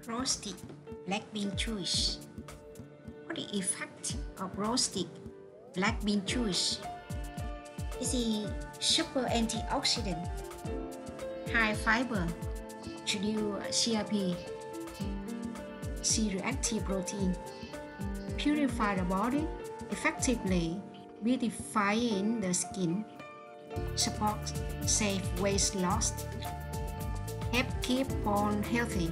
Roasted black bean juice. What the effect of roasted black bean juice? Is a super antioxidant, high fiber, produce CRP, C-reactive protein, purify the body, effectively beautifying the skin, support safe weight loss, help keep bone healthy,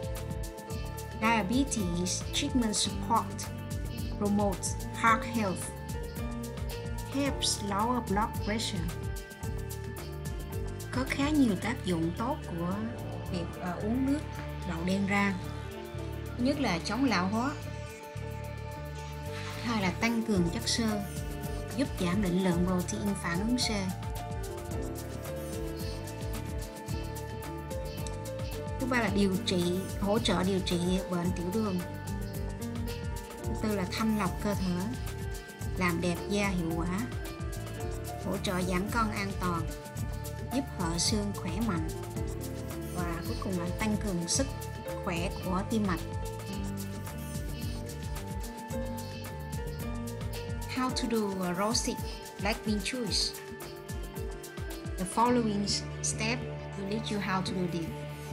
diabetes treatment support, promotes heart health, helps lower blood pressure. Có khá nhiều tác dụng tốt của việc uống nước đậu đen rang. Thứ nhất là chống lão hóa, hai là tăng cường chất xơ, giúp giảm định lượng protein phản ứng C. Thứ ba là hỗ trợ điều trị bệnh tiểu đường. Thứ tư là thanh lọc cơ thể, làm đẹp da hiệu quả, hỗ trợ giảm cân an toàn, giúp hệ xương khỏe mạnh, và cuối cùng là tăng cường sức khỏe của tim mạch. How to do a roasted black bean juice. The following step will teach you how to do this.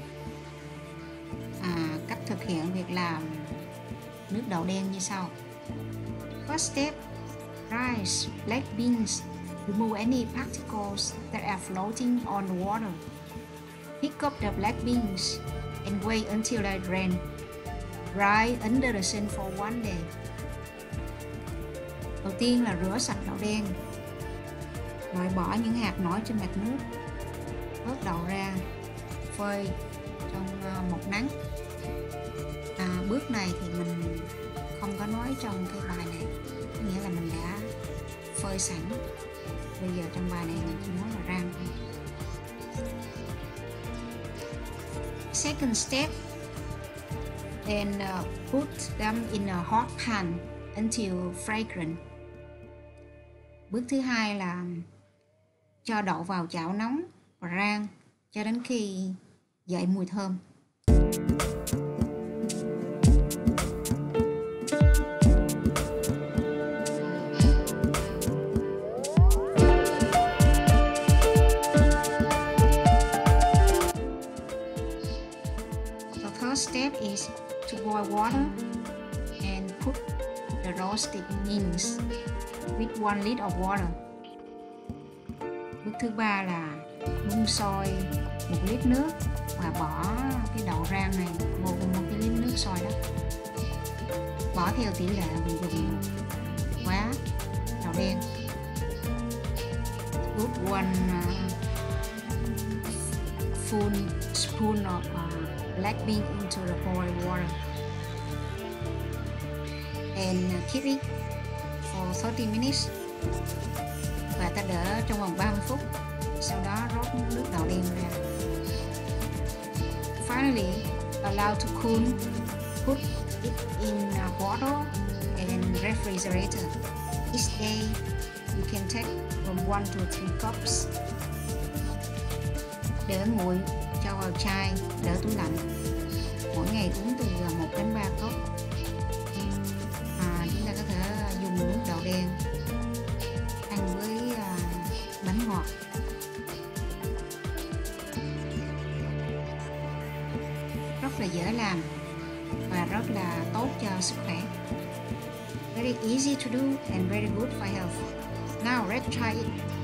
Cách thực hiện việc làm nước đậu đen như sau. First step, rinse black beans. Remove any particles that are floating on the water. Pick up the black beans and wait until they drain. Dry under the sun for one day. Đầu tiên là rửa sạch đậu đen, loại bỏ những hạt nổi trên mặt nước, vớt đậu ra, phơi trong một nắng. Bước này thì mình không có nói trong cái bài này, nghĩa là mình đã phơi sẵn. Bây giờ trong bài này mình chỉ nói là rang thôi. Second step, then put them in a hot pan until fragrant. Bước thứ hai là cho đậu vào chảo nóng và rang cho đến khi dậy mùi thơm. The third step is to boil water and put the roasted beans with 1 liter of water. Bước thứ ba là đun sôi 1 lít nước và bỏ cái đậu rang này vô 1 cái lít nước sôi đó. Bỏ theo tỷ lệ mình dùng quá đậu đen. Put 1 full spoon of black bean into the boiled water and keep it for 30 minutes. Và ta đỡ trong vòng 30 phút. Sau đó rót nước đậu đen ra. Finally, allow to cool. Put it in a bottle and refrigerator. Each day, you can take from 1 to 3 cups. Để nguội cho vào chai, đỡ tủ lạnh. Mỗi ngày uống từ 1 đến 3 cốc. Chúng ta có thể dùng nước đậu đen ăn với bánh ngọt. Rất là dễ làm và rất là tốt cho sức khỏe. Very easy to do and very good for health. Now let's try it.